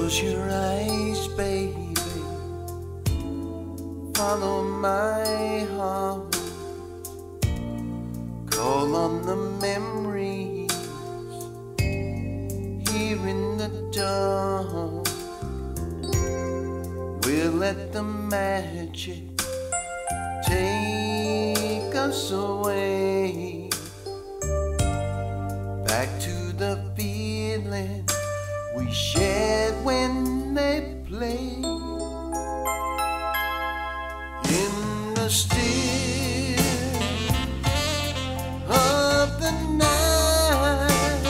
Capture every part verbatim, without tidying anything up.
Close your eyes, baby. Follow my heart. Call on the memories here in the dark. We'll let the magic take us away back to the feeling we shared when they played in the still of the night.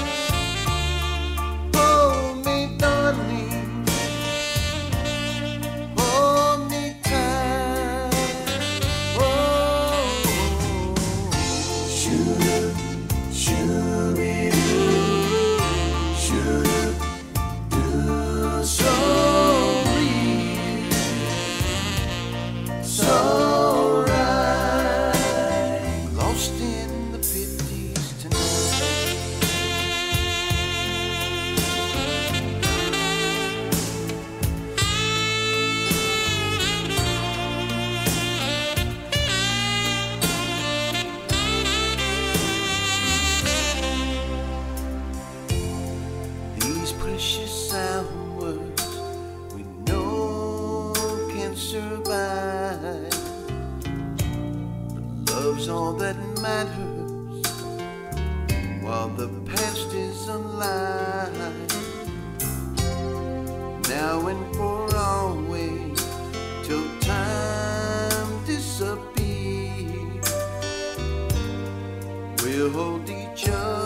Hold me, darling, hold me tight. Oh, shoot, shoot it, shoot it. So real, so right, lost in the fifties tonight. These precious hours we know can survive, but love's all that matters while the past is alive. Now and for always, till time disappears, we'll hold each other